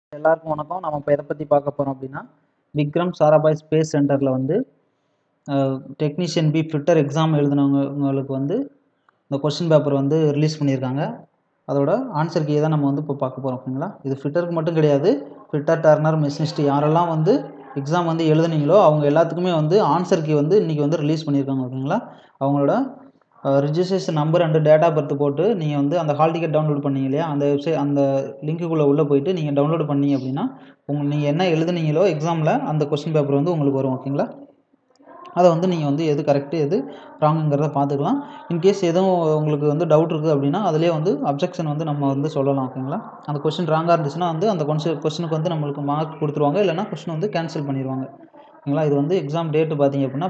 எல்லாருக்கும் வணக்கம். நம்ம இப்போ எதை பற்றி பார்க்க போகிறோம் அப்படின்னா, விக்ரம் சாராபாய் ஸ்பேஸ் சென்டரில் வந்து டெக்னீஷியன் பி ஃபிட்டர் எக்ஸாம் எழுதினவங்களுக்கு வந்து இந்த கொஸ்டின் பேப்பர் வந்து ரிலீஸ் பண்ணியிருக்காங்க. அதோட ஆன்சர் கீயை தான் நம்ம வந்து இப்போ பார்க்க போகிறோம். ஓகேங்களா? இது ஃபிட்டருக்கு மட்டும் கிடையாது, ஃபிட்டர், டர்னர், மெஷினிஸ்ட் யாரெல்லாம் வந்து எக்ஸாம் வந்து எழுதுனீங்களோ அவங்க எல்லாத்துக்குமே வந்து ஆன்சர் கீ வந்து இன்றைக்கி வந்து ரிலீஸ் பண்ணியிருக்காங்க. ஓகேங்களா? அவங்களோட registration number and date of birth போட்டு நீங்கள் வந்து அந்த ஹால் டிக்கெட் டவுன்லோட் பண்ணீங்க இல்லையா, அந்த வெப்சைட் அந்த லிங்க்குள்ளே உள்ளே போயிட்டு நீங்கள் டவுன்லோட் பண்ணீங்க அப்படின்னா நீங்கள் என்ன எழுதுனீங்களோ எக்ஸாமில் அந்த கொஸ்டின் பேப்பர் வந்து உங்களுக்கு வரும். ஓகேங்களா? அதை வந்து நீங்கள் வந்து எது கரெக்டு எது ராங்குங்கிறத பார்த்துக்கலாம். இன்கேஸ் எதுவும் உங்களுக்கு வந்து டவுட் இருக்குது அப்படின்னா அதிலே வந்து அப்ஜெக்ஷன் வந்து நம்ம வந்து சொல்லலாம். ஓகேங்களா? அந்த கொஸ்டின் ராங்காக இருந்துச்சுன்னா வந்து அந்த கொஸ்டினுக்கு வந்து நம்மளுக்கு மார்க் கொடுத்துருவாங்க, இல்லைனா கொஸ்டின் வந்து கேன்சல் பண்ணிடுவாங்க. ஓகேங்களா? இது வந்து எக்ஸாம் டேட்டு பார்த்தீங்க அப்படின்னா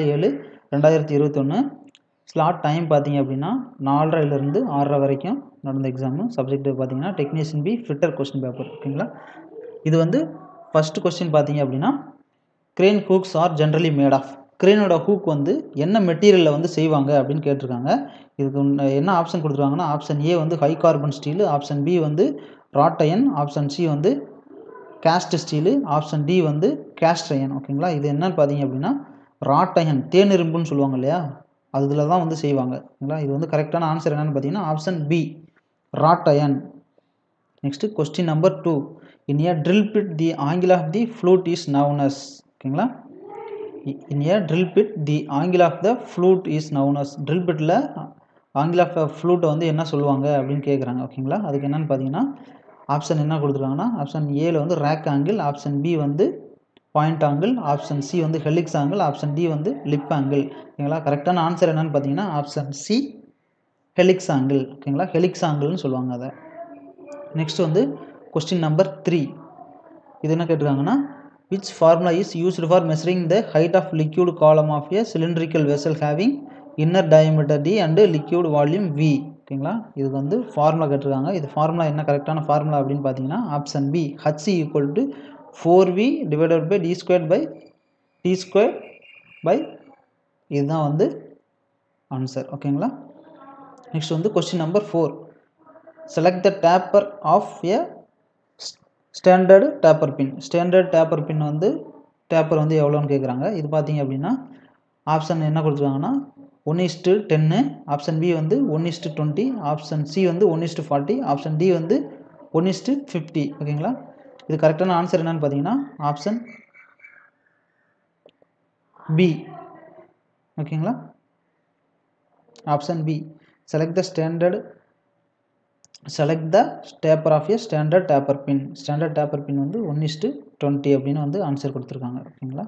14/7/2021. ஸ்லாட் டைம் பார்த்தீங்க அப்படின்னா 4:30லேருந்து 6:30 வரைக்கும் நடந்த எக்ஸாமு. சப்ஜெக்ட் பார்த்தீங்கன்னா technician B fitter question paper. ஓகேங்களா? இது வந்து ஃபஸ்ட்டு கொஸ்டின் பார்த்தீங்க அப்படின்னா, crane hooks are generally made of. கிரேனோட ஹூக் வந்து என்ன மெட்டீரியலில் வந்து செய்வாங்க அப்படின்னு கேட்டிருக்காங்க. இதுக்கு என்ன ஆப்ஷன் கொடுத்துருக்காங்கன்னா, ஆப்ஷன் ஏ வந்து high carbon steel, option B வந்து ராட் அயன், ஆப்ஷன் சி வந்து கேஸ்ட் ஸ்டீலு, ஆப்ஷன் டி வந்து கேஸ்ட் அயன். ஓகேங்களா? இது என்னன்னு பார்த்தீங்க அப்படின்னா ராட் அயன், தேனிரும்புன்னு சொல்லுவாங்க இல்லையா, அதில் தான் வந்து செய்வாங்க. ஓகேங்களா? இது வந்து கரெக்டான ஆன்சர் என்னென்னு பார்த்தீங்கன்னா option B, wrought iron. Next question number 2. In a drill bit the angle of the flute is known as. ஓகேங்களா? In a drill bit the angle of the flute is known as. Drill பிட்டில் angle of the ஃப்ளூட்டை வந்து என்ன சொல்லுவாங்க அப்படின்னு கேட்குறாங்க. ஓகேங்களா? அதுக்கு என்னென்னு பார்த்தீங்கன்னா ஆப்ஷன் என்ன கொடுத்துருக்காங்கன்னா, ஆப்ஷன் ஏல வந்து ரேக் ஆங்கிள், ஆப்ஷன் பி வந்து பாயிண்ட் ஆங்கிள், ஆப்ஷன் சி வந்து ஹெலிக்ஸ் ஆங்கிள், ஆப்ஷன் டி வந்து லிப் ஆங்கிள். ஓகேங்களா? கரெக்டான ஆன்சர் என்னன்னு பார்த்தீங்கன்னா ஆப்ஷன் சி, ஹெலிக்ஸ் ஆங்கிள். ஓகேங்களா? ஹெலிக்ஸ் ஆங்கிள்னு சொல்லுவாங்க அதை. நெக்ஸ்ட் வந்து கொஸ்டின் நம்பர் 3. இது என்ன கேட்டிருக்காங்கன்னா, which formula is used for measuring the height of liquid column of a cylindrical vessel having inner diameter D and liquid volume V. ஓகேங்களா? இதுக்கு வந்து ஃபார்முலா கேட்டிருக்காங்க. இது ஃபார்முலா என்ன கரெக்டான ஃபார்முலா அப்படின்னு பார்த்தீங்கன்னா option B, H equal to 4v divided by D square pi D square pi, இதுதான் வந்து ஆன்சர். ஓகேங்களா? நெக்ஸ்ட் வந்து question number 4. Select the taper of a standard taper pin. Standard taper pin வந்து taper வந்து எவ்வளோன்னு கேட்குறாங்க. இது பார்த்தீங்க அப்படின்னா ஆப்ஷன் என்ன கொடுத்துருக்காங்கன்னா 1:10, ஆப்ஷன் பி வந்து 1:20, ஆப்ஷன் சி வந்து 1:40, ஆப்ஷன் டி வந்து 1:50. ஓகேங்களா? இது கரெக்டான ஆன்சர் என்னன்னு பார்த்தீங்கன்னா ஆப்ஷன் பி. ஓகேங்களா? Option B, select the taper of a standard taper pin. Standard taper pin வந்து 1:20 அப்படின்னு வந்து ஆன்சர் கொடுத்துருக்காங்க. ஓகேங்களா?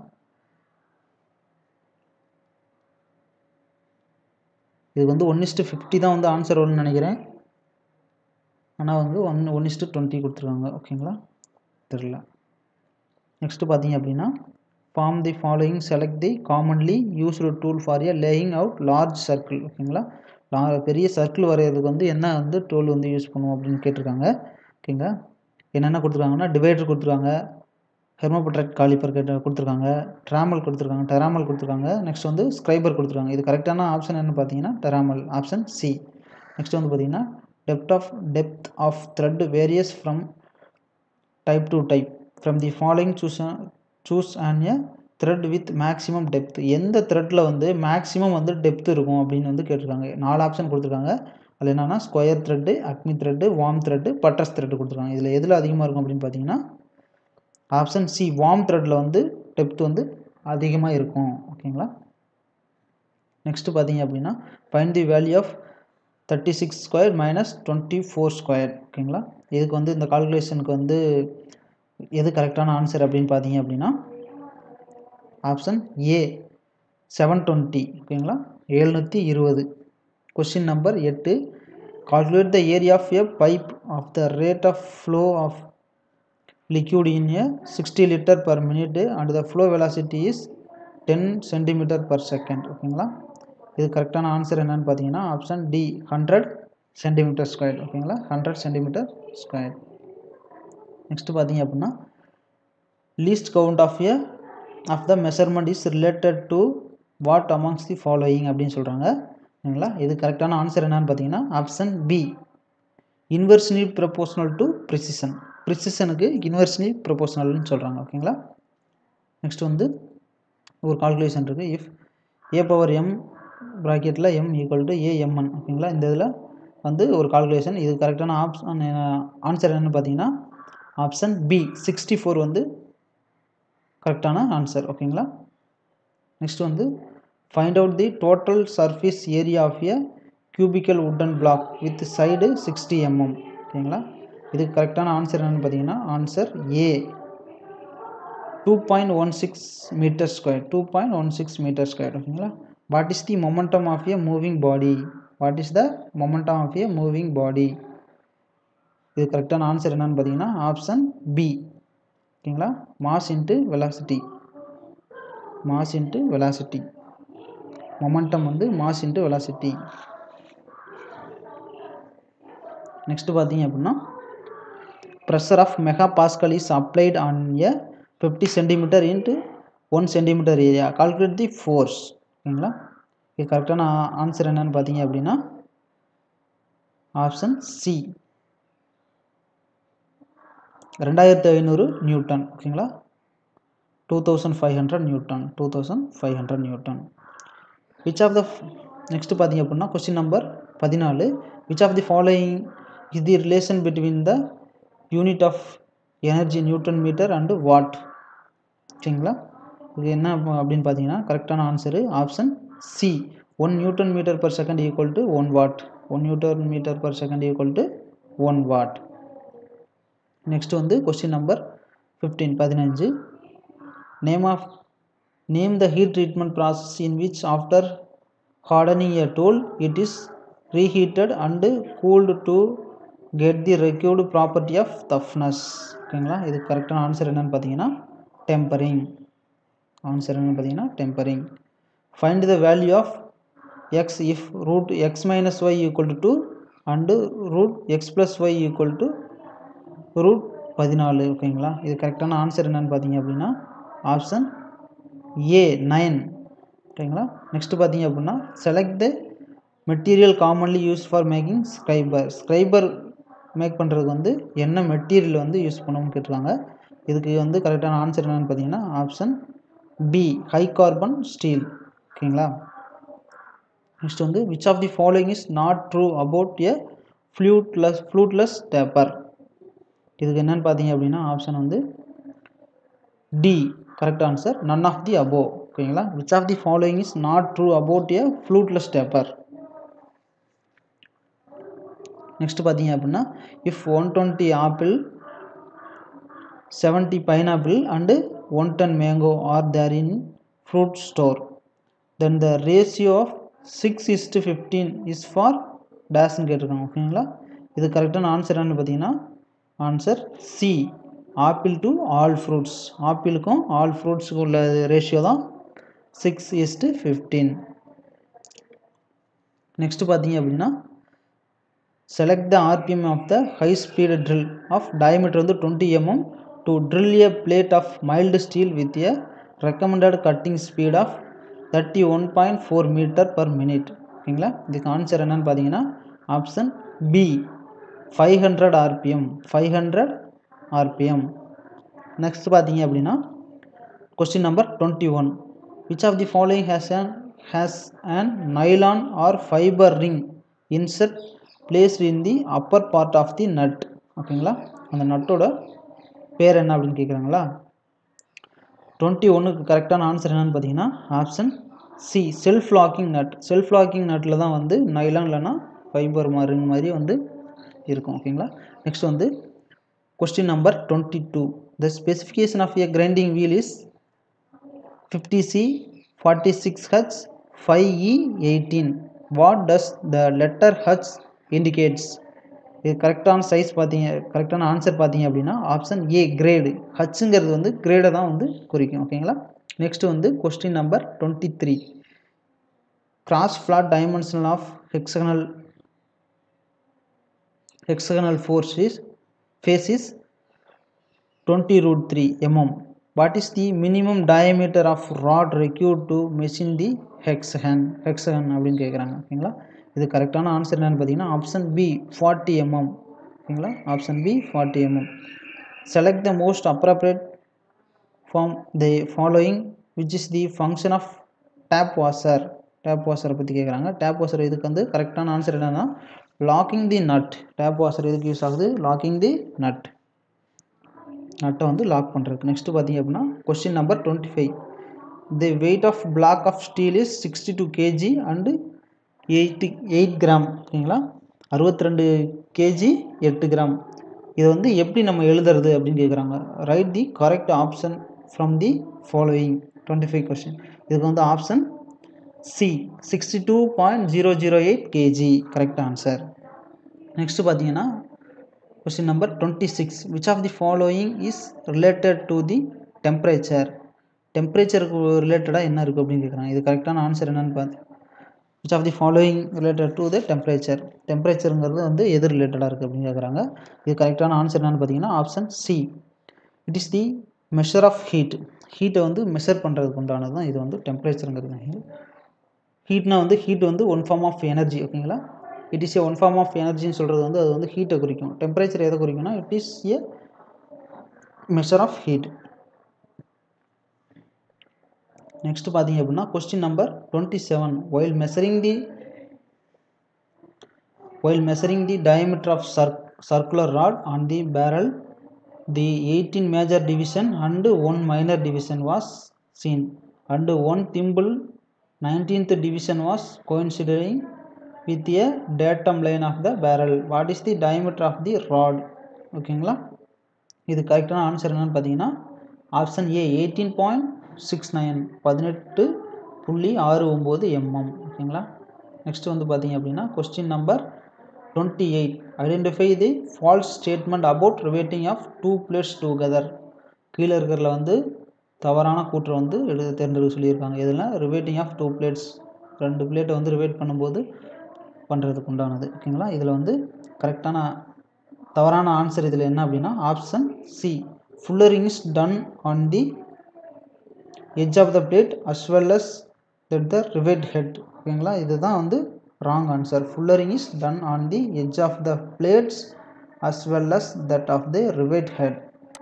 இது வந்து 1:50 தான் வந்து ஆன்சர் வரும்னு நினைக்கிறேன். ஆனால் வந்து 1:20 கொடுத்துருக்காங்க. ஓகேங்களா? தெரியல. நெக்ஸ்ட்டு பார்த்தீங்க அப்படின்னா from the following, select the commonly used tool for a laying out large circle. ஓகேங்களா? பெரிய சர்க்கிள் வரைகிறதுக்கு வந்து என்ன வந்து டூல் வந்து யூஸ் பண்ணுவோம் அப்படின்னு கேட்டிருக்காங்க. ஓகேங்களா? என்னென்ன கொடுத்துருக்காங்கன்னா டிவைடர் கொடுத்துருக்காங்க, ஹெர்மோபட்ரைட் காலிப்பர் கொடுத்துருக்காங்க, டெராமல் கொடுத்துருக்காங்க, நெக்ஸ்ட் வந்து ஸ்க்ரைபர் கொடுத்துருக்காங்க. இது கரெக்டான ஆப்ஷன் என்ன பார்த்தீங்கன்னா டெராமல், ஆப்ஷன் சி. நெக்ஸ்ட் வந்து பார்த்தீங்கன்னா depth of thread varies from type to type. From the following choose and a thread with maximum depth. எந்த த்ரெட்டில் வந்து மேக்ஸிமம் வந்து டெப்த் இருக்கும் அப்படின்னு வந்து கேட்டிருக்காங்க. 4 ஆப்ஷன் கொடுத்துருக்காங்க. அதில் என்னென்னா square thread, acme thread, worm thread, buttress thread கொடுத்துருக்காங்க. இதில் எதில் அதிகமாக இருக்கும் அப்படின்னு பார்த்தீங்கன்னா ஆப்ஷன் சி, வார்ம் த்ரெட்டில் வந்து டெப்த் வந்து அதிகமாக இருக்கும். ஓகேங்களா? நெக்ஸ்ட்டு பார்த்தீங்க அப்படின்னா find the value of 36 square minus 24 square. ஓகேங்களா? இதுக்கு வந்து இந்த கால்குலேஷனுக்கு வந்து எது கரெக்டான ஆன்சர் அப்படின்னு பார்த்தீங்க அப்படின்னா ஆப்ஷன் ஏ, 720. ஓகேங்களா? 720. Question number 8. Calculate the area of a pipe of the rate of flow of liquid in a 60 liter per minute and the flow velocity is 10 centimeter per second. ஓகேங்களா? இது கரெக்டான ஆன்சர் என்னன்னு பார்த்தீங்கன்னா option D, 100 centimetre square. ஓகேங்களா? 100 centimetre square. Next பார்த்தீங்க அப்படின்னா least count of the measurement is related to what amongst the following அப்படின்னு சொல்கிறாங்க. ஓகேங்களா? இது கரெக்டான ஆன்சர் என்னன்னு பார்த்தீங்கன்னா option B, inversely proportional to precision. ப்ரிசிஷனுக்கு இன்வெர்ஸ்லி ப்ரொபோஷனல்னு சொல்கிறாங்க. ஓகேங்களா. நெக்ஸ்ட் வந்து ஒரு கால்குலேஷன் இருக்குது. இஃப் ஏ பவர் எம் ப்ராக்கெட்டில் எம் ஈக்குவல் டு ஏஎம்என். ஓகேங்களா. இந்த இதில் வந்து ஒரு கால்குலேஷன். இது கரெக்டான ஆன்சர் என்னென்னு பார்த்தீங்கன்னா ஆப்ஷன் பி 64 வந்து கரெக்டான ஆன்சர். ஓகேங்களா. நெக்ஸ்ட் வந்து find out the total surface area of a cubical wooden block with side 60 mm. ஓகேங்களா. இதுக்கு கரெக்டான ஆன்சர் என்னென்னு பார்த்தீங்கன்னா answer A 2.16 metre square. 2.16 metre square. ஓகேங்களா. What is the momentum of a moving body? What is the momentum of a moving body? இது கரெக்டான answer என்னன்னு பார்த்தீங்கன்னா ஆப்ஷன் பி. ஓகேங்களா. Mass into velocity. Mass into velocity. Momentum வந்து mass into velocity. Next பார்த்தீங்க அப்படின்னா pressure of mega pascal is applied on a 50 centimetre into 1 centimetre area. Calculate the force. ஓகேங்களா. இது கரெக்டான ஆன்சர் என்னன்னு பார்த்தீங்க அப்படின்னா ஆப்ஷன் சி 2500 நியூட்டன். ஓகேங்களா. 2500 newton. 2500 newton. Which of the next பார்த்தீங்க அப்படின்னா question number 14. Which of the following is the relation between the unit of energy newton metre and watt? ஓகேங்களா. இது என்ன அப்படின்னு பார்த்தீங்கன்னா கரெக்டான answer option C 1 newton metre per second equal to 1 watt. 1 newton metre per second equal to 1 watt. Next வந்து question number 15. Name the heat treatment process in which after hardening a tool it is reheated and cooled to get the required property of toughness. ஓகேங்களா. இது கரெக்டான answer என்னன்னு பார்த்தீங்கன்னா tempering. Answer என்னன்னு பார்த்தீங்கன்னா tempering. Find the value of X if root X minus Y equal to 2 and root X plus Y equal to root 14. ஓகேங்களா. இது கரெக்டான ஆன்சர் என்னன்னு பார்த்தீங்க அப்படின்னா ஆப்ஷன் ஏ 9. ஓகேங்களா. நெக்ஸ்ட் பார்த்தீங்க அப்படின்னா select the material commonly use for making scriber. Scriber make பண்ணுறதுக்கு வந்து என்ன மெட்டீரியல் வந்து யூஸ் பண்ணணும்னு கேட்டிருக்காங்க. இதுக்கு வந்து கரெக்டான ஆன்சர் என்னென்னு பார்த்தீங்கன்னா option B high carbon steel. ஓகேங்களா. நெக்ஸ்ட் வந்து which of the following is not true about a fluteless taper? இதுக்கு என்னென்னு பார்த்தீங்க அப்படின்னா ஆப்ஷன் வந்து D correct answer none of the above. ஓகேங்களா. Which of the following is not true about a fluteless taper? Next பார்த்தீங்க அப்படின்னா if 120 apple 70 pineapple and 110 mango are there in fruit store then the ratio of 6:15 is for டேஷ்ன்னு கேட்டிருக்காங்க. ஓகேங்களா. இது கரெக்டான answer என்னன்னு பார்த்தீங்கன்னா answer C apple to all fruits. ஆப்பிளுக்கும் ஆல் ஃப்ரூட்ஸுக்கும் உள்ள ரேஷியோ தான் 6:15. நெக்ஸ்ட் பார்த்தீங்க அப்படின்னா select the RPM of the high speed drill of diameter வந்து 20 mm to drill a plate of mild steel with a recommended cutting speed of 31.4 metre per minute. ஓகேங்களா. இதுக்கு answer என்னன்னு பார்த்தீங்கன்னா option B 500 RPM. 500 RPM. Next பார்த்தீங்க அப்படின்னா question number 21. Which of the following has an nylon or fibre ring insert placed in the upper part of the nut? ஓகேங்களா. அந்த நட்டோட பேர் என்ன அப்படின்னு கேட்குறாங்களா. 21க்கு கரெக்டான ஆன்சர் என்னன்னு பார்த்தீங்கன்னா option C self locking nut. Self locking நட்டில் தான் வந்து நைலான் இல்லைனா ஃபைபர் ரிங் மாதிரி வந்து இருக்கும். ஓகேங்களா. நெக்ஸ்ட் வந்து question number 22. The specification of a grinding wheel is 50C 46H 5E18. What does the letter H indicates? இது கரெக்டான சைஸ் பார்த்தீங்க கரெக்டான ஆன்சர் பார்த்தீங்க அப்படின்னா ஆப்ஷன் ஏ கிரேடு. ஹச்சுங்கிறது வந்து கிரேடை தான் வந்து குறிக்கும். ஓகேங்களா. நெக்ஸ்ட் வந்து question number 23. Cross flat dimensional of hexagonal face is 20√3 mm. What is the minimum diameter of rod required to machine the hexagon அப்படின்னு கேட்குறாங்க. ஓகேங்களா. இது கரெக்டான ஆன்சர் என்னன்னு பார்த்தீங்கன்னா ஆப்ஷன் பி 40 mm. ஓகேங்களா. Option B 40 mm. select the most appropriate from the following which is the function of tap washer. Tap வாஷரை பற்றி கேட்குறாங்க. டேப் வாஷர் இதுக்கு வந்து கரெக்டான ஆன்சர் என்னன்னா locking the nut. Tap washer எதுக்கு யூஸ் ஆகுது? லாக்கிங் தி நட், நட்டை வந்து லாக் பண்ணுறதுக்கு. நெக்ஸ்ட் பார்த்தீங்க அப்படின்னா question number 25. The weight of block of steel is 62 kg and 8 gram. ஓகேங்களா, 62 kg 8 கிராம். இதை வந்து எப்படி நம்ம எழுதுறது அப்படின்னு கேட்குறாங்க. Write the correct option from the following 25 question. இதுக்கு வந்து option C 62.008 kg correct answer. Next பார்த்தீங்கன்னா question number 26. Which of the following is related to the temperature. டெம்பரேச்சருக்கு ரிலேட்டடாக என்ன இருக்குது அப்படின்னு கேட்குறாங்க. இது கரெக்டான ஆன்சர் என்னன்னு பார்த்து which of the following related to the temperature. டெம்பரேச்சருங்கிறது வந்து எது ரிலேட்டடாக இருக்குது அப்படின்னு கேட்குறாங்க. இது கரெக்டான ஆன்சர் என்னன்னு பார்த்தீங்கன்னா option C. It is the measure of heat. ஹீட்டை வந்து மெஷர் பண்ணுறதுக்கு உண்டானது தான் இது வந்து டெம்பரேச்சருங்கிறது. ஹீட்னா வந்து ஹீட் வந்து ஒன் ஃபார்ம் ஆஃப் எனர்ஜி. ஓகேங்களா, it is a one form of எனர்ஜின்னு சொல்கிறது வந்து அது வந்து ஹீட்டை குறிக்கும். டெம்பரேச்சர் எதை குறிக்கும்னா it is a measure of heat. Next பார்த்தீங்க அப்படின்னா question number 27. while measuring the diameter of circular rod on the barrel, the 18 major division and 1 minor division was seen, and 1 thimble 19th division was coinciding with a datum line of the barrel. What is the diameter of the rod? ஓகேங்களா, இது கரெக்டான answer என்னன்னு பார்த்தீங்கன்னா option A 18.69 18.69 mm. ஓகேங்களா, next வந்து பார்த்தீங்க அப்படின்னா question number 28. Identify the false statement about riveting of 2 plates together. கீழே இருக்கிறதுல வந்து தவறான கூற்று வந்து தேர்ந்தெடுக்க சொல்லியிருக்காங்க. இதில் ரிவேட்டிங் ஆஃப் 2 plates, 2 பிளேட்டை வந்து ரிவேட் பண்ணும்போது பண்ணுறதுக்கு உண்டானது. ஓகேங்களா, இதில் வந்து கரெக்டான தவறான ஆன்சர் இதில் என்ன அப்படின்னா option C. Fullering is done on the edge of the plate as well as that the rivet head. ஓகேங்களா, இதுதான் வந்து wrong answer. Fullering is done on the edge of the plates as well as that of the rivet head.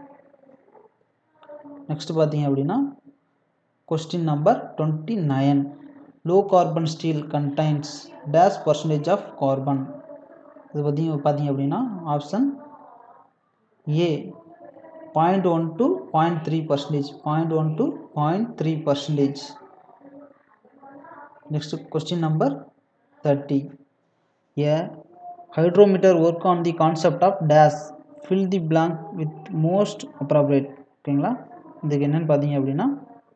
Next பார்த்தீங்க அப்படின்னா question number 29. Low carbon steel contains dash percentage of carbon. இது பார்த்தீங்க அப்படின்னா option A 0.1 to 0.3%. 0.1 to 0.3%. Next question number 30. A hydrometer work on the concept of dash. Fill the blank with most appropriate. ஓகேங்களா, இதுக்கு என்னன்னு பார்த்தீங்க அப்படின்னா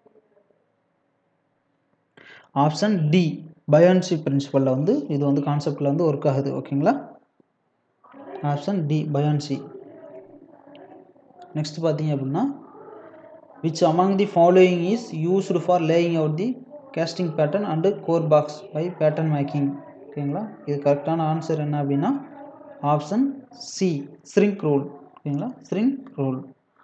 option D buoyancy பிரின்சிபலில் வந்து இது வந்து கான்செப்டில் வந்து ஒர்க் ஆகுது. ஓகேங்களா, ஆப்ஷன் டி பயான்சி. நெக்ஸ்ட் பார்த்தீங்க அப்படின்னா which among the following is used for laying out the casting pattern and core box by pattern making. ஓகேங்களா, இது கரெக்டான ஆன்சர் என்ன அப்படின்னா ஆப்ஷன் சி ஸ்ரிங்க் ரூல். ஓகேங்களா, shrink rule.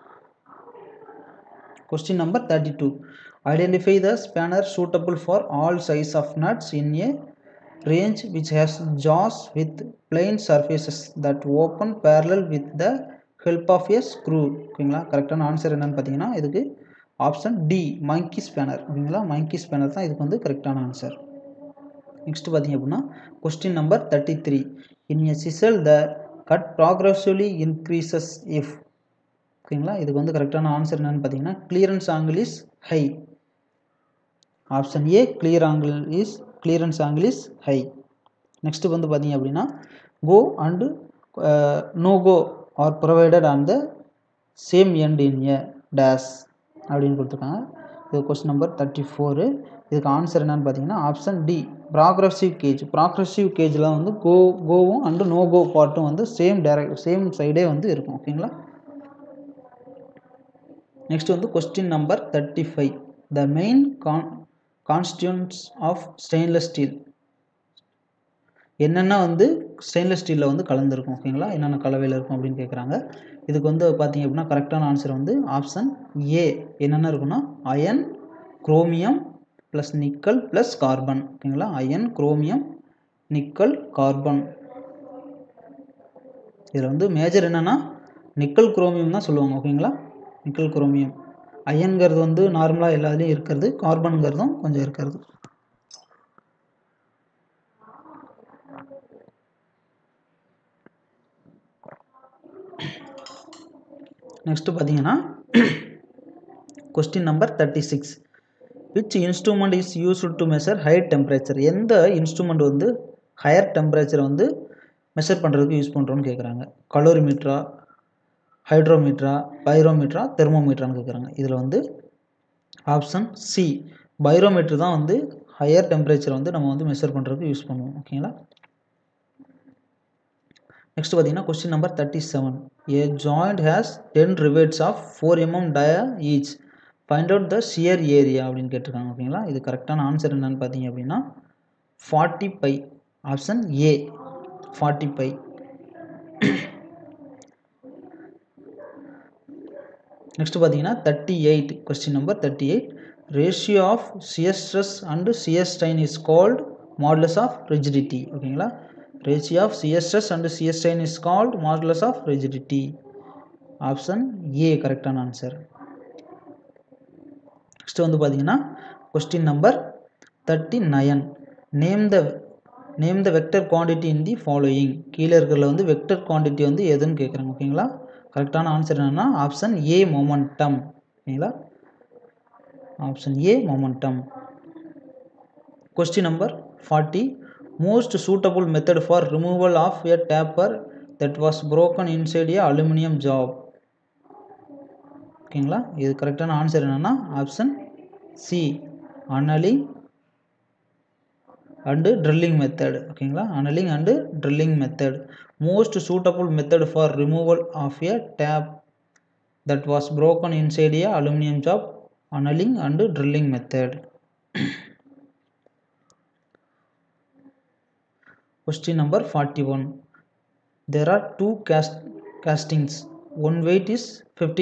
Question number 32. Identify the spanner suitable for all size of nuts in a range which has jaws with plain surfaces that open parallel with the help of a screw. ஓகேங்களா, கரெக்டான answer என்னன்னு பார்த்தீங்கன்னா இதுக்கு option D மங்கி spanner. ஓகேங்களா, மங்கி spanner தான் இதுக்கு வந்து கரெக்டான ஆன்சர். நெக்ஸ்ட் பார்த்தீங்க அப்படின்னா question number 33. In a chisel the cut progressively increases if. ஓகேங்களா, இதுக்கு வந்து கரெக்டான ஆன்சர் என்னன்னு பார்த்தீங்கன்னா clearance angle is high. Option A clearance angle is high. Next வந்து பார்த்தீங்க அப்படின்னா go and no go are provided on the same end in a dash அப்படின்னு கொடுத்துருக்காங்க. இது கொஸ்டின் நம்பர் 34. இதுக்கு ஆன்சர் என்னன்னு பார்த்தீங்கன்னா option D progressive gauge. Progressive கேஜில் வந்து கோவும் அண்டு நோ கோ பார்ட்டும் வந்து சேம் சைடே வந்து இருக்கும். ஓகேங்களா, நெக்ஸ்ட் வந்து question number 35. The main constituents of stainless steel. என்னென்ன வந்து ஸ்டெயின்லெஸ் ஸ்டீலில் வந்து கலந்துருக்கும். ஓகேங்களா, என்னென்ன கலவையில் இருக்கும் அப்படின்னு கேட்குறாங்க. இதுக்கு வந்து பார்த்தீங்க அப்படின்னா கரெக்டான ஆன்சர் வந்து ஆப்ஷன் ஏ என்னென்ன இருக்குன்னா iron, chromium plus nickel plus carbon. ஓகேங்களா, அயன், குரோமியம், நிக்கல், கார்பன். இதில் வந்து மேஜர் என்னென்னா நிக்கல் குரோமியம் தான் சொல்லுவாங்க. ஓகேங்களா, நிக்கல் குரோமியம். அயன்கிறது வந்து நார்மலாக எல்லாத்துலேயும் இருக்கிறது, கார்பன்கிறதும் கொஞ்சம் இருக்கிறது. நெக்ஸ்ட் பார்த்தீங்கன்னா question number 36. Which instrument is used to measure higher temperature? எந்த இன்ஸ்ட்ருமெண்ட் வந்து ஹையர் டெம்பரேச்சரை வந்து மெஷர் பண்ணுறதுக்கு யூஸ் பண்ணுறோன்னு கேட்குறாங்க. கலோரிமீட்டரா, ஹைட்ரோமீட்டரா, பைரோமீட்டரா, தெர்மோமீட்டரான்னு கேட்குறாங்க. இதில் வந்து ஆப்ஷன் சி பைரோமீட்டர் தான் வந்து ஹையர் டெம்பரேச்சரை வந்து நம்ம வந்து மெஷர் பண்ணுறதுக்கு யூஸ் பண்ணுவோம். ஓகேங்களா. நெக்ஸ்ட் பார்த்தீங்கன்னா question number 37. A joint has 10 rivets of 4 mm dia each. Find out the shear area அப்படின்னு கேட்டிருக்காங்க. ஓகேங்களா. இது கரெக்டான ஆன்சர் என்னன்னு பார்த்தீங்க அப்படின்னா 40 by. Option A 40 by. Next பார்த்தீங்கன்னா 38. Question number 38. Ratio of shear stress and shear strain is called modulus of rigidity. ஓகேங்களா. Ratio of shear stress and shear strain is called modulus of rigidity. Option A correct answer. Next வந்து பாத்தீங்கன்னா question number 39. Name the vector quantity in the following. கீழ இருக்கிறதுல வந்து vector quantity வந்து எதுன்னு கேக்குறாங்க. ஓகேங்களா. கரெக்டான ஆன்சர் என்னன்னா ஆப்ஷன் A momentum. ஓகேங்களா. Option A momentum. Question number 40. Most suitable method for removal of a taper that was broken inside a aluminum job. ஓகேங்களா. இது கரெக்டான ஆன்சர் என்னன்னா option C annealing and drilling method. ஓகேங்களா. annealing and drilling method. Most suitable method for removal of a tap that was broken inside a aluminum job, annealing and drilling method. Question number 41. There are two castings. One weight is 5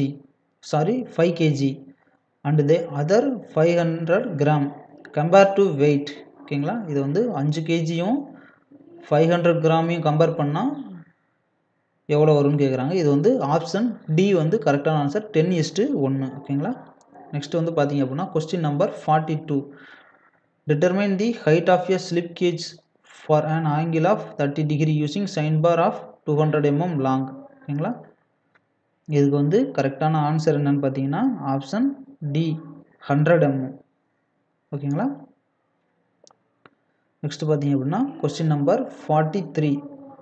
kg and the other 500 gram. Compare to weight. ஓகேங்களா. இது வந்து 5 kgயும் 500 கிராமையும் compare பண்ணால் எவ்வளோ வரும்னு கேட்குறாங்க. இது வந்து option D வந்து கரெக்டான ஆன்சர் 10:1. ஓகேங்களா. நெக்ஸ்ட் வந்து பார்த்தீங்க அப்படின்னா question number 42. Determine the height of a slip gauge for an angle of 30 degree using sine bar of 200 mm long. ஓகேங்களா. இதுக்கு வந்து கரெக்டான ஆன்சர் என்னன்னு பார்த்தீங்கன்னா ஆப்ஷன் டி 100 mm. ஓகேங்களா. நெக்ஸ்ட் பார்த்தீங்க அப்படின்னா question number 43.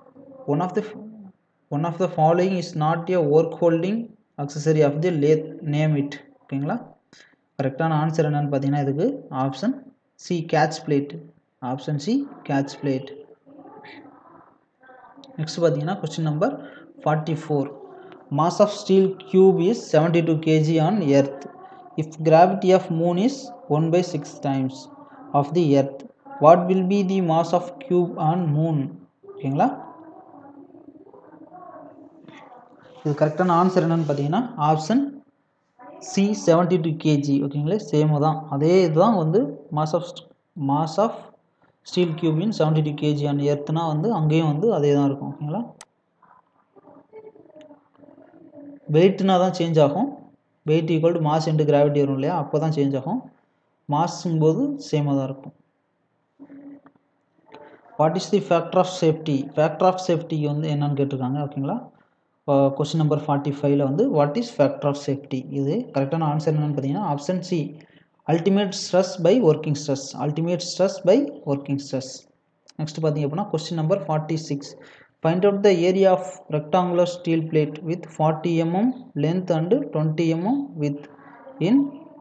One of the following is not a work holding accessory of the lathe. Name it. ஓகேங்களா. கரெக்டான ஆன்சர் என்னன்னு பார்த்தீங்கன்னா இதுக்கு option C catch plate. Option C catch plate. Next பார்த்தீங்கன்னா question number 44. Mass of steel cube is 72 kg on earth. If gravity of moon is 1/6 times of the earth, what will be the mass of cube on moon? ஓகேங்களா. இது கரெக்டான answer என்னன்னு பார்த்தீங்கன்னா option C 72 kg. ஓகேங்களா. Same தான், அதே இதுதான் வந்து மாஸ் ஆஃப் ஸ்டீல் கியூபின் 72 kg ஆன் எர்த்னா வந்து அங்கேயும் வந்து அதே தான் இருக்கும். ஓகேங்களா. வெயிட்னா தான் சேஞ்ச் ஆகும். Weight equal to mass into gravity வரும் இல்லையா, அப்போ தான் சேஞ்ச் ஆகும். மாஸும் போது சேமாக தான் இருக்கும். What is the factor of safety? Factor of சேஃப்டிக்கு வந்து என்னன்னு கேட்டிருக்காங்க. ஓகேங்களா. கொஸ்டின் நம்பர் 45ல் வந்து what is factor of safety? இது கரெக்டான ஆன்சர் என்னன்னு பார்த்தீங்கன்னா option C ultimate stress by working stress. Ultimate stress by working stress. Next பார்த்தீங்க அப்படின்னா question number 46. Find out the area of rectangular steel plate with 40 mm length and 20 mm width in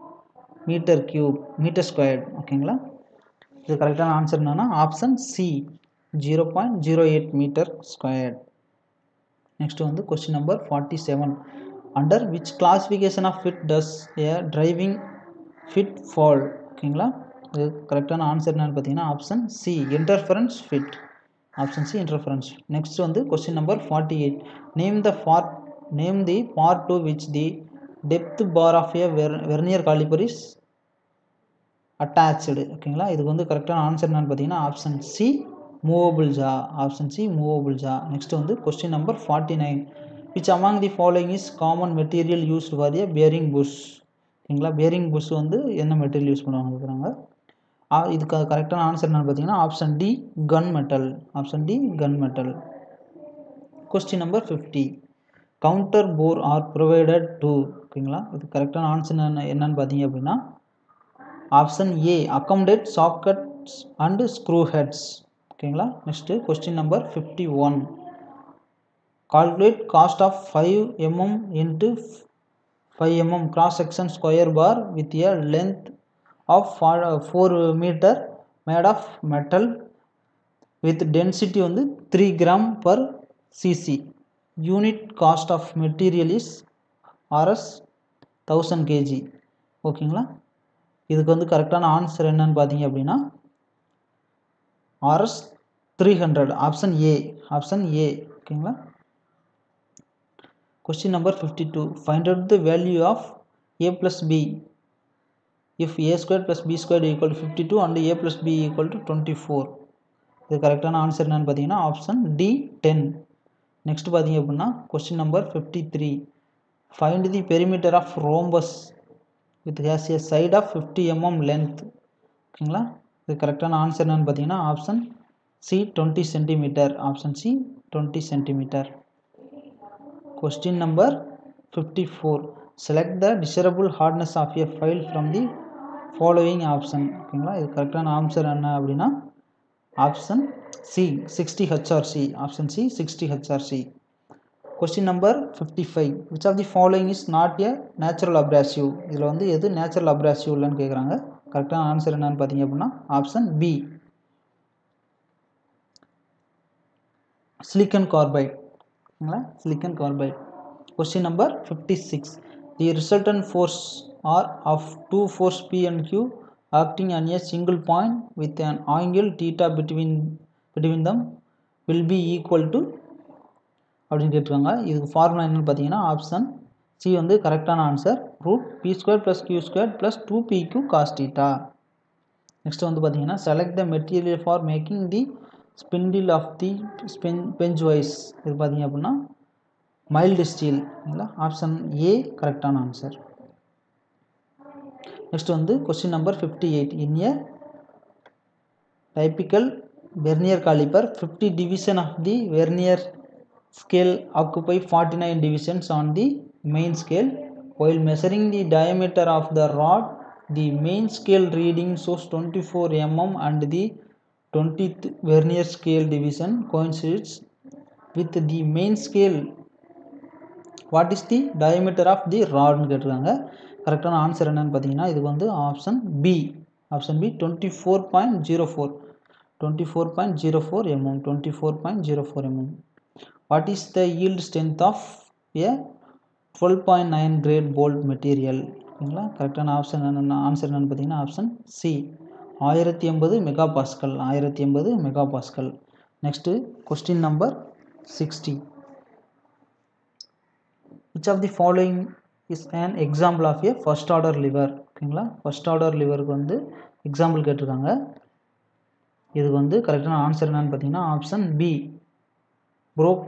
meter squared. ஓகேங்களா. இது கரெக்டான answer என்னன்னா option C 0.08 metre squared. Next வந்து question number 47. Under which classification of fit does a driving fit fall? ஓகேங்களா. இது கரெக்டான answer என்னன்னு பார்த்தீங்கன்னா option C interference fit. Option C interference. Next வந்து question number 48. Name the part to which the depth bar of a vernier calliper is attached. ஓகேங்களா. இதுக்கு வந்து கரெக்டான ஆன்சர் என்னன்னு பார்த்தீங்கன்னா option C movable jaw. Option C movable ஜா. Next வந்து question number 49. which among the following is common material used for a bearing bush ஓகேங்களா bearing bush வந்து என்ன மெட்டீரியல் யூஸ் பண்ணுவாங்க கேக்குறாங்க இதுக்கு கரெக்டான ஆன்சர் என்னன்னு பார்த்தீங்கன்னா option D gun metal option D gun metal question number 50 counter bore are provided to ஓகேங்களா இது கரெக்டான ஆன்சர் என்னன்னு பார்த்தீங்க அப்படின்னா option A accommodate sockets and screw heads ஓகேங்களா next question number 51 calculate cost of 5 mm into 5 mm cross section square bar with a length of 4 meter made of metal with density வந்து 3 gram per cc unit cost of material is rs 1000 kg ஓகேங்களா இதுக்கு வந்து கரெக்டான answer என்னன்னு பார்த்தீங்க அப்படின்னா rs 300 option A ஓகேங்களா Question number 52. Find out the value of a plus b if a squared plus b squared equal to 52 and a plus b equal to 24. இது கரெக்டான ஆன்சர் என்னன்னு பார்த்தீங்கன்னா ஆப்ஷன் டி 10. நெக்ஸ்ட் பார்த்தீங்க அப்படின்னா question number 53. Find the perimeter of rhombus with has a side of 50 mm length. ஓகேங்களா இது கரெக்டான answer என்னன்னு பார்த்தீங்கன்னா option C 20 cm. Option C 20 cm. Question number 54. Select the desirable hardness of a file from the following option. ஓகேங்களா இது கரெக்டான answer என்ன அப்படின்னா option C 60 HRC option C 60 HRC. Question number 55. Which of the following is not a natural abrasive? இதில் வந்து எது natural abrasive இல்லைன்னு கேட்குறாங்க கரெக்டான ஆன்சர் என்னன்னு பார்த்தீங்க அப்படின்னா option B silicon carbide silicon carbide. Question number 56. The resultant force are of two force P and Q acting on a single point with an angle theta between them will be equal to அப்படின்னு கேட்டிருக்காங்க இதுக்கு formula என்னன்னு பார்த்தீங்கன்னா option C வந்து கரெக்டான answer root P square plus Q square plus 2pq cos theta. Next வந்து பார்த்தீங்கன்னா select the material for making the spindle of the bench vice இது பார்த்தீங்க அப்படின்னா மைல்டு ஸ்டீல் இல்லைங்களா ஆப்ஷன் ஏ கரெக்டான ஆன்சர். நெக்ஸ்ட் வந்து question number 58. In a typical vernier calliper 50 division of the vernier scale occupy 49 divisions on the main scale. While measuring the diameter of the rod, the main scale reading shows 24 mm and the 20th vernier scale division coincides with the main scale. What is the diameter of the rod னு கேட்டிருக்காங்க கரெக்டான answer என்னன்னு பார்த்தீங்கன்னா இதுக்கு வந்து option B 24.04 mm 24.04 mm. What is the yield strength of a 12.9 grade bolt material? ஓகேங்களா கரெக்டான option answer என்னன்னு பார்த்தீங்கன்னா option C 1080 megapascal 1080 megapascal. Next question number 60. Which of the following is an example of a first order lever? ஓகேங்களா first order லிவருக்கு வந்து example கேட்டிருக்காங்க இதுக்கு வந்து கரெக்டான ஆன்சர் என்னன்னு பார்த்தீங்கன்னா ஆப்ஷன் பி ப்ரோக்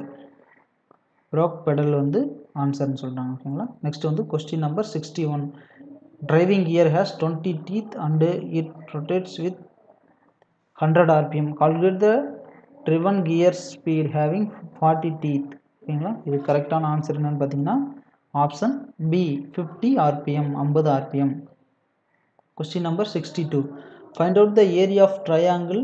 பெடல் வந்து ஆன்சர்னு சொல்கிறாங்க ஓகேங்களா. நெக்ஸ்ட் வந்து question number 61. Driving gear has 20 teeth and it rotates with 100 rpm. Calculate the driven gear speed having 40 teeth. ஓகேங்களா இது கரெக்டான ஆன்சர் என்னன்னு பார்த்தீங்கன்னா option B 50 rpm 50 rpm. Question number 62. Find out the area of triangle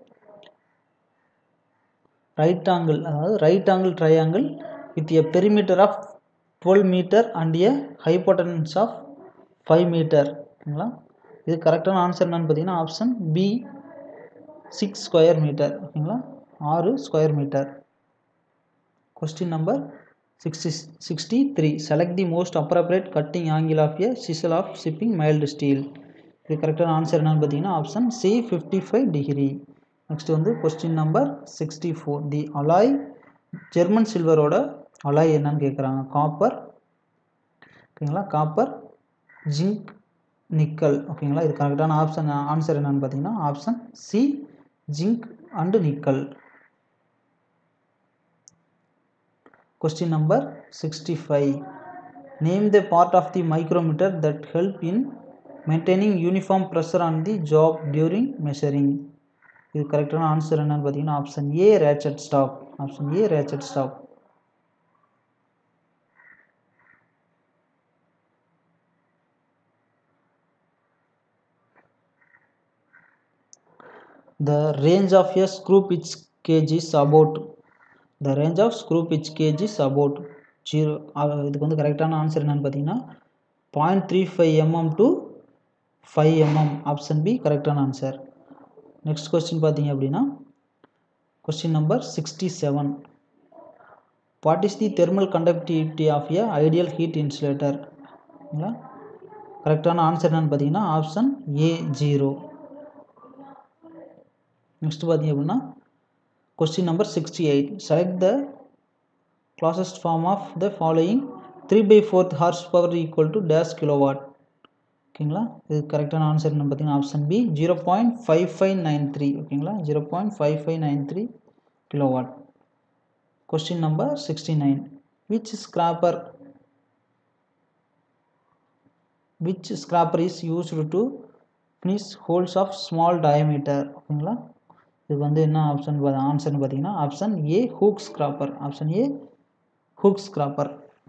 right angle triangle with a perimeter of 12 meter and a hypotenuse of 5 meter. ஓகேங்களா இது கரெக்டான answer என்னன்னு பார்த்தீங்கன்னா ஆப்ஷன் பி 6 ஸ்கொயர் மீட்டர் ஓகேங்களா 6 square metre. Question number 63. Select the most appropriate cutting angle of a chisel of shipping mild steel. இது கரெக்டான answer என்னன்னு பார்த்தீங்கன்னா ஆப்ஷன் சி 55 டிகிரி. நெக்ஸ்ட் வந்து question number 64. The alloy German சில்வரோட alloy என்னன்னு கேட்குறாங்க copper ஓகேங்களா காப்பர் ஜிங்க் நிக்கல் ஓகேங்களா இது கரெக்டான ஆன்சர் என்னன்னு பார்த்தீங்கன்னா option C zinc and nickel. Question number 65. Name the part of the micrometer that help in maintaining uniform pressure on the job during measuring. இது கரெக்டான ஆன்சர் என்னன்னு பார்த்தீங்கன்னா option A ratchet stop. Option A ratchet stop. The range of a screw pitch gauge is about. The range of screw pitch gauge is about 0. இதுக்கு வந்து கரெக்டான answer என்னன்னு பார்த்தீங்கன்னா 0.35 mm to 5 mm. Option B கரெக்டான answer. Next question பார்த்தீங்க அப்படின்னா question number 67. What is the thermal conductivity of a ideal heat insulator? கரெக்டான answer என்னன்னு பார்த்தீங்கன்னா ஆப்ஷன் ஏ 0. நெக்ஸ்ட் பார்த்தீங்க அப்படின்னா question number 68. Select the closest form of the following 3/4 horsepower equal to dash kilowatt. ஓகேங்களா, இது கரெக்டான ஆன்சர் என்ன பார்த்தீங்கன்னா ஆப்ஷன் பி 0.5593. ஓகேங்களா, 0.5593 kilowatt. Question number 69. which scraper is used to finish holes of small diameter? ஓகேங்களா, இது வந்து என்ன ஆப்ஷன் ஆன்சர்னு பார்த்தீங்கன்னா option A hook scraper. Option A hook scraper.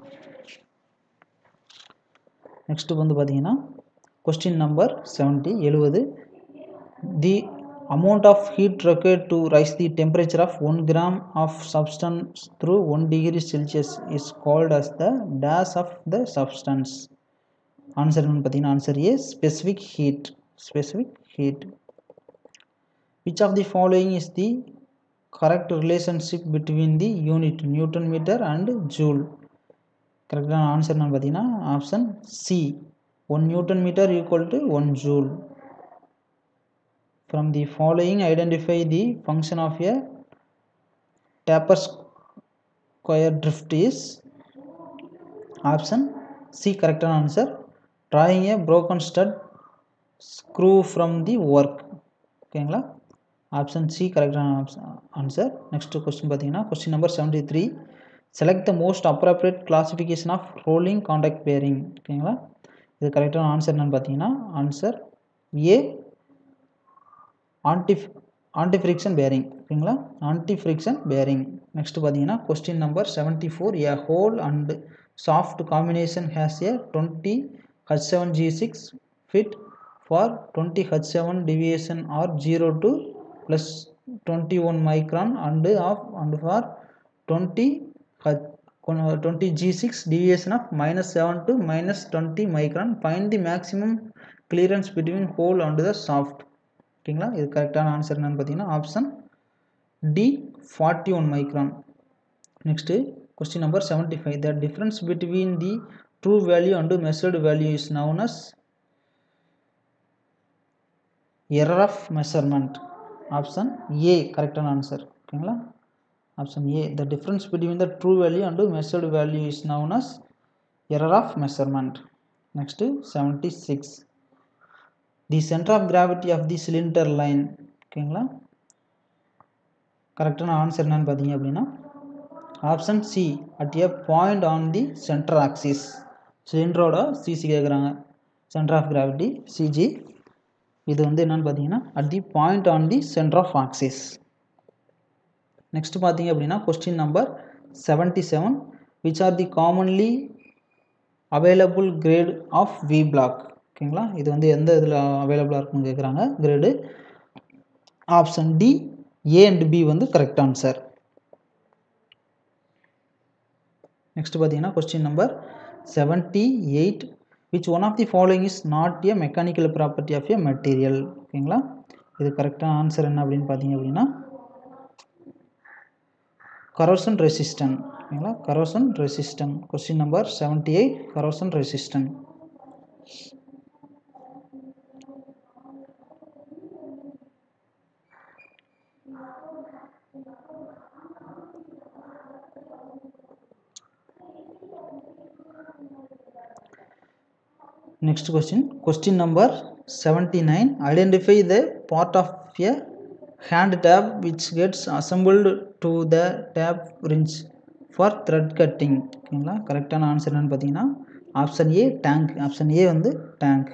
Next வந்து பார்த்தீங்கன்னா question number 70. The amount of heat required to rise the temperature of 1 gram of substance through 1 degree Celsius is called as the dash of the substance. Answer என்னன்னு பார்த்தீங்கன்னா answer A specific heat. Specific heat. Which of the following is the correct relationship between the unit Newton meter and joule? கரெக்டான answer என்னன்னு பார்த்தீங்கன்னா option C 1 Newton meter equal to 1 joule. From the following identify the function of a taper square drift is. Option C correct answer. Drawing a broken stud screw from the work. ஓகேங்களா, option C கரெக்டான answer. Next question பார்த்தீங்கன்னா question number 73. Select the most appropriate classification of rolling contact bearing. ஓகேங்களா, இது கரெக்டான answer என்னன்னு பார்த்தீங்கன்னா answer A anti friction bearing. ஓகேங்களா, anti friction bearing. Next பார்த்தீங்கன்னா question number 74. A hole and shaft combination has a 20 H7G6 fit for 20 H7 deviation or 0 to plus 21 micron and for 20 G6 deviation of -7 to -20 micron. Find the maximum clearance between hole and the shaft. ஓகேங்களா, இது கரெக்டான answer என்னன்னு பார்த்தீங்கன்னா option D 41 micron. Next question number 75. The difference between the true value and measured value is known as error of measurement. Option A கரெக்டான answer. ஓகேங்களா, option A the difference between the true value and measured value is known as error of measurement. Next 76. The center of gravity of the cylinder line. ஓகேங்களா, கரெக்டான answer என்னன்னு பார்த்தீங்க அப்படின்னா option C at a point on the centre axis. சிலிண்டரோட CC கேட்குறாங்க, centre of gravity CG. இது வந்து என்னன்னு பார்த்தீங்கன்னா at the point on the centre of axis. Next பார்த்தீங்க அப்படின்னா question number 77. Which are the commonly available grade of V block. ஓகேங்களா, இது வந்து எந்த இதில் அவைலபிளாக இருக்குன்னு கேட்குறாங்க grade. Option D A and B வந்து கரெக்ட் ஆன்சர். நெக்ஸ்ட் பார்த்தீங்கன்னா question number 78. which one of the following is not a mechanical property of a material? ஓகேங்களா, இது கரெக்டான ஆன்சர் என்ன அப்படின்னு பார்த்தீங்க அப்படின்னா corrosion resistant. ஓகேங்களா, corrosion resistant. Question number 78 corrosion resistant. Next question number 79. Identify the part of a hand tab which gets assembled to the tab wrench for thread cutting. ஓகேங்களா, கரெக்டான ஆன்சர் என்னன்னு பார்த்தீங்கன்னா option A tang. Option A வந்து tang.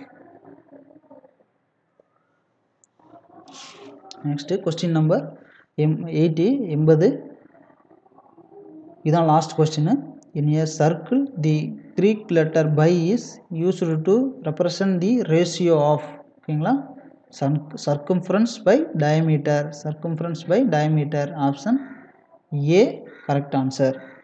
Next question number 80. இதுதான் last question. In a circle the Greek letter pi is used to represent the ratio of, ஓகேங்களா, circumference by diameter. Circumference by diameter. Option A correct answer.